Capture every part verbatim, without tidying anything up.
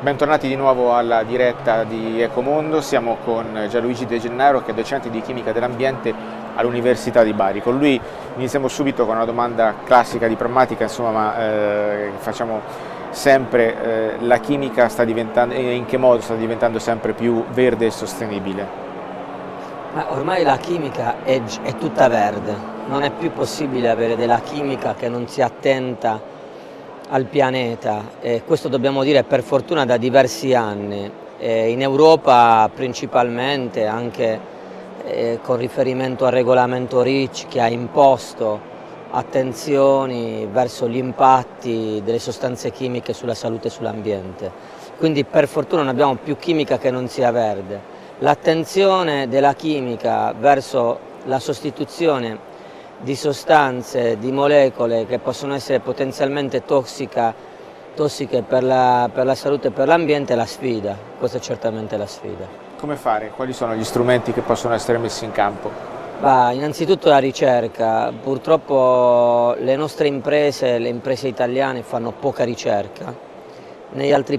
Bentornati di nuovo alla diretta di Ecomondo, siamo con Gianluigi De Gennaro che è docente di chimica dell'ambiente all'Università di Bari. Con lui iniziamo subito con una domanda classica di prammatica, insomma, ma eh, facciamo sempre, eh, la chimica sta diventando, in che modo sta diventando sempre più verde e sostenibile? Ma ormai la chimica è, è tutta verde, non è più possibile avere della chimica che non sia attenta al pianeta, e questo dobbiamo dire per fortuna da diversi anni, e in Europa principalmente, anche eh, con riferimento al regolamento REACH che ha imposto attenzioni verso gli impatti delle sostanze chimiche sulla salute e sull'ambiente. Quindi per fortuna non abbiamo più chimica che non sia verde. L'attenzione della chimica verso la sostituzione di sostanze, di molecole che possono essere potenzialmente tossica, tossiche per la, per la salute e per l'ambiente è la sfida, questa è certamente la sfida. Come fare? Quali sono gli strumenti che possono essere messi in campo? Bah, innanzitutto la ricerca, purtroppo le nostre imprese, le imprese italiane fanno poca ricerca, negli altri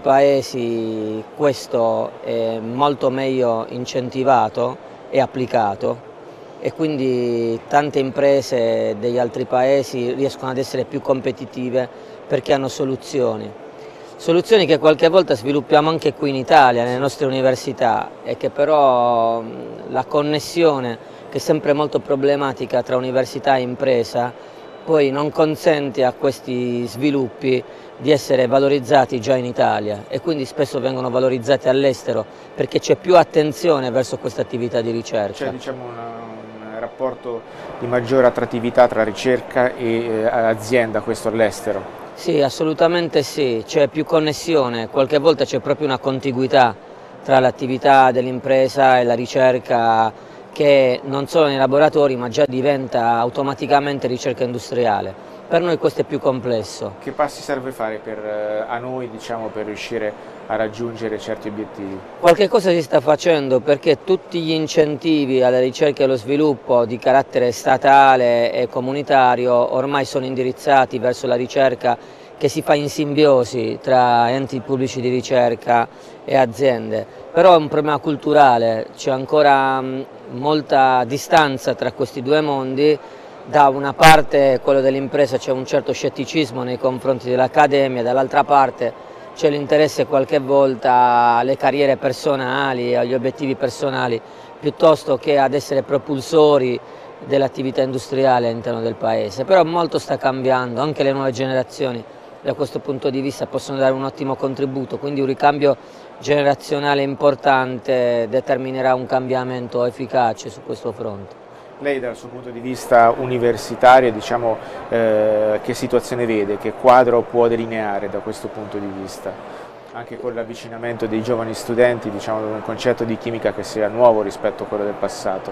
paesi questo è molto meglio incentivato e applicato, e quindi tante imprese degli altri paesi riescono ad essere più competitive perché hanno soluzioni. Soluzioni che qualche volta sviluppiamo anche qui in Italia, nelle nostre università, e che però la connessione, che è sempre molto problematica tra università e impresa, poi non consente a questi sviluppi di essere valorizzati già in Italia, e quindi spesso vengono valorizzati all'estero perché c'è più attenzione verso questa attività di ricerca. C'è, diciamo, una... rapporto di maggiore attrattività tra ricerca e eh, azienda, questo all'estero? Sì, assolutamente sì, c'è più connessione, qualche volta c'è proprio una contiguità tra l'attività dell'impresa e la ricerca, che non solo nei laboratori ma già diventa automaticamente ricerca industriale. Per noi questo è più complesso. Che passi serve fare per, eh, a noi, diciamo, per riuscire a raggiungere certi obiettivi? Qualche cosa si sta facendo, perché tutti gli incentivi alla ricerca e allo sviluppo di carattere statale e comunitario ormai sono indirizzati verso la ricerca che si fa in simbiosi tra enti pubblici di ricerca e aziende. Però è un problema culturale, c'è ancora mh, molta distanza tra questi due mondi. Da una parte, quello dell'impresa, c'è un certo scetticismo nei confronti dell'accademia, dall'altra parte c'è l'interesse qualche volta alle carriere personali, agli obiettivi personali, piuttosto che ad essere propulsori dell'attività industriale all'interno del paese. Però molto sta cambiando, anche le nuove generazioni da questo punto di vista possono dare un ottimo contributo, quindi un ricambio generazionale importante determinerà un cambiamento efficace su questo fronte. Lei dal suo punto di vista universitario, diciamo, eh, che situazione vede, che quadro può delineare da questo punto di vista? Anche con l'avvicinamento dei giovani studenti, diciamo, ad un concetto di chimica che sia nuovo rispetto a quello del passato.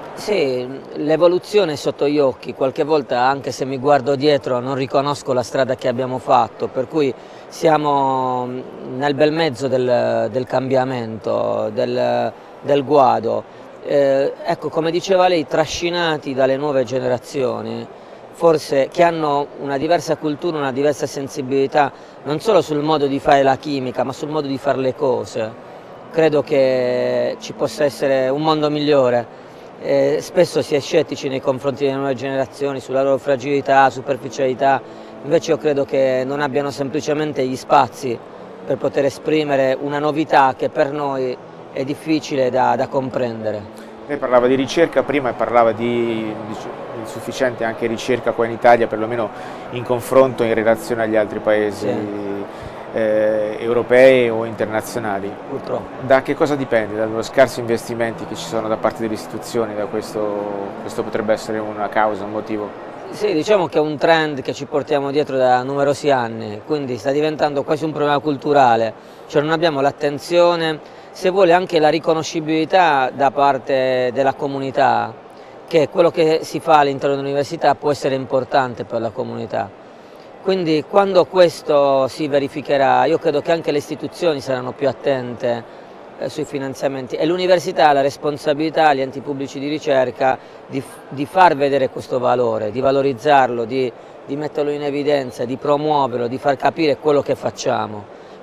Sì, l'evoluzione è sotto gli occhi, qualche volta anche se mi guardo dietro non riconosco la strada che abbiamo fatto, per cui siamo nel bel mezzo del, del cambiamento, del, del guado. Eh, ecco, come diceva lei, trascinati dalle nuove generazioni, forse che hanno una diversa cultura, una diversa sensibilità, non solo sul modo di fare la chimica, ma sul modo di fare le cose. Credo che ci possa essere un mondo migliore. Eh, spesso si è scettici nei confronti delle nuove generazioni, sulla loro fragilità, superficialità, invece io credo che non abbiano semplicemente gli spazi per poter esprimere una novità che per noi è difficile da, da comprendere. Lei parlava di ricerca prima e parlava di, di insufficiente anche ricerca qua in Italia, perlomeno in confronto in relazione agli altri paesi, sì, eh, europei o internazionali. Purtroppo. Da che cosa dipende? Dallo scarso investimenti che ci sono da parte delle istituzioni? Da questo, questo potrebbe essere una causa, un motivo? Sì, diciamo che è un trend che ci portiamo dietro da numerosi anni, quindi sta diventando quasi un problema culturale, cioè non abbiamo l'attenzione, se vuole anche la riconoscibilità da parte della comunità, che quello che si fa all'interno dell'università può essere importante per la comunità. Quindi quando questo si verificherà, io credo che anche le istituzioni saranno più attente eh, sui finanziamenti, e l'università ha la responsabilità, gli enti pubblici di ricerca, di, di far vedere questo valore, di valorizzarlo, di, di metterlo in evidenza, di promuoverlo, di far capire quello che facciamo.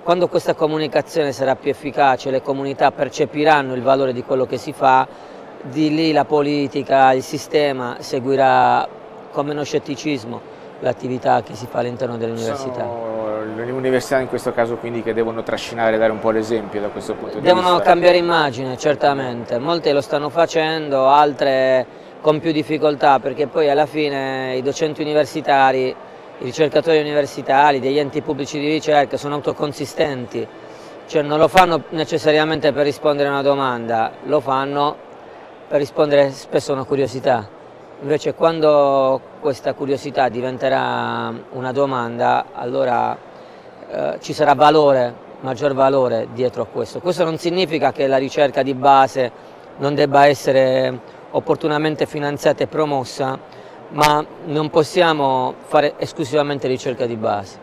Quando questa comunicazione sarà più efficace, le comunità percepiranno il valore di quello che si fa, di lì la politica, il sistema seguirà con meno scetticismo l'attività che si fa all'interno dell'università. Sono le università in questo caso quindi che devono trascinare, dare un po' l'esempio da questo punto di Devono vista? Devono cambiare immagine, certamente, molte lo stanno facendo, altre con più difficoltà, perché poi alla fine i docenti universitari, i ricercatori universitari, degli enti pubblici di ricerca sono autoconsistenti, cioè non lo fanno necessariamente per rispondere a una domanda, lo fanno per rispondere spesso a una curiosità. Invece quando questa curiosità diventerà una domanda, allora eh, ci sarà valore, maggior valore dietro a questo. Questo non significa che la ricerca di base non debba essere opportunamente finanziata e promossa, ma non possiamo fare esclusivamente ricerca di base.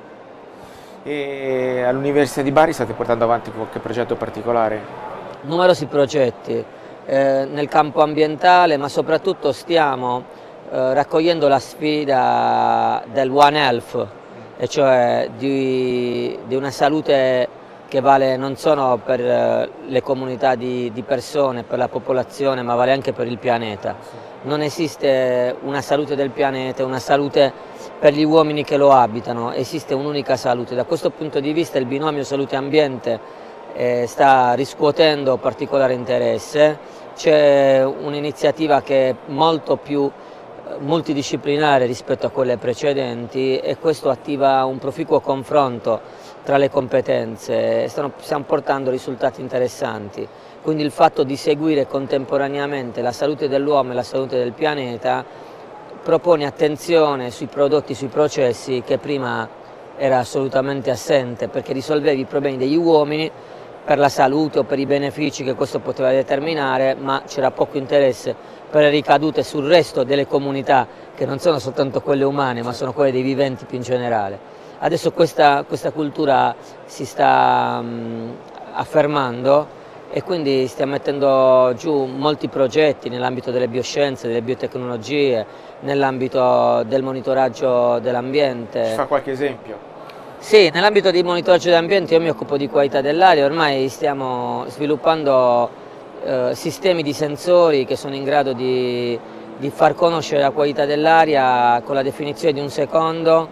E all'Università di Bari state portando avanti qualche progetto particolare? Numerosi progetti eh, nel campo ambientale, ma soprattutto stiamo eh, raccogliendo la sfida del One Health, e cioè di, di una salute che vale non solo per eh, le comunità di, di persone, per la popolazione, ma vale anche per il pianeta. Non esiste una salute del pianeta, una salute per gli uomini che lo abitano, esiste un'unica salute. Da questo punto di vista il binomio salute-ambiente eh, sta riscuotendo particolare interesse, c'è un'iniziativa che è molto più multidisciplinare rispetto a quelle precedenti e questo attiva un proficuo confronto tra le competenze, stiamo, stiamo portando risultati interessanti. Quindi il fatto di seguire contemporaneamente la salute dell'uomo e la salute del pianeta propone attenzione sui prodotti, sui processi che prima era assolutamente assente, perché risolvevi i problemi degli uomini per la salute o per i benefici che questo poteva determinare, ma c'era poco interesse per le ricadute sul resto delle comunità, che non sono soltanto quelle umane, ma sono quelle dei viventi più in generale. Adesso questa, questa cultura si sta mh, affermando e quindi stiamo mettendo giù molti progetti nell'ambito delle bioscienze, delle biotecnologie, nell'ambito del monitoraggio dell'ambiente. Ci fa qualche esempio? Sì, nell'ambito di monitoraggio dell'ambiente io mi occupo di qualità dell'aria, ormai stiamo sviluppando eh, sistemi di sensori che sono in grado di, di far conoscere la qualità dell'aria con la definizione di un secondo,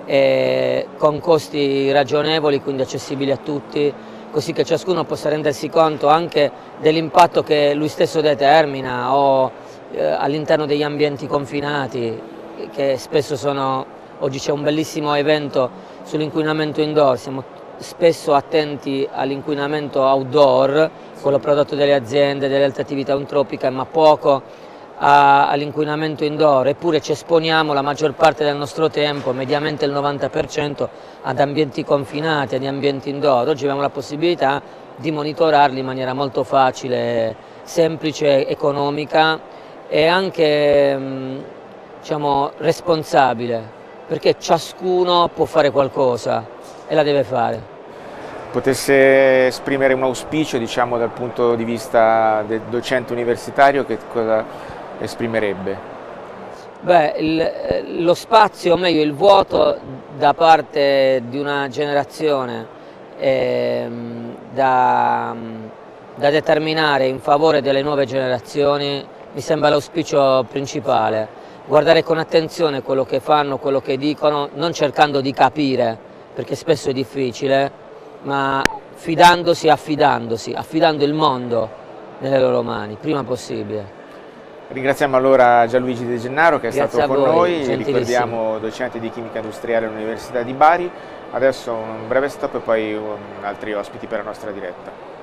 e con costi ragionevoli, quindi accessibili a tutti, così che ciascuno possa rendersi conto anche dell'impatto che lui stesso determina o eh, all'interno degli ambienti confinati, che spesso sono, oggi c'è un bellissimo evento sull'inquinamento indoor, siamo spesso attenti all'inquinamento outdoor, quello prodotto dalle aziende, dalle altre attività antropiche, ma poco all'inquinamento indoor, eppure ci esponiamo la maggior parte del nostro tempo, mediamente il novanta per cento, ad ambienti confinati, ad ambienti indoor. Oggi abbiamo la possibilità di monitorarli in maniera molto facile, semplice, economica e anche diciamo, responsabile, perché ciascuno può fare qualcosa e la deve fare. Potesse esprimere un auspicio, diciamo, dal punto di vista del docente universitario, che cosa esprimerebbe? Beh, il, lo spazio, o meglio il vuoto da parte di una generazione eh, da, da determinare in favore delle nuove generazioni mi sembra l'auspicio principale. Guardare con attenzione quello che fanno, quello che dicono, non cercando di capire, perché spesso è difficile, ma fidandosi, affidandosi, affidando il mondo nelle loro mani, prima possibile. Ringraziamo allora Gianluigi De Gennaro che è Grazie stato con voi, noi, ricordiamo docente di chimica industriale all'Università di Bari. Adesso un breve stop e poi altri ospiti per la nostra diretta.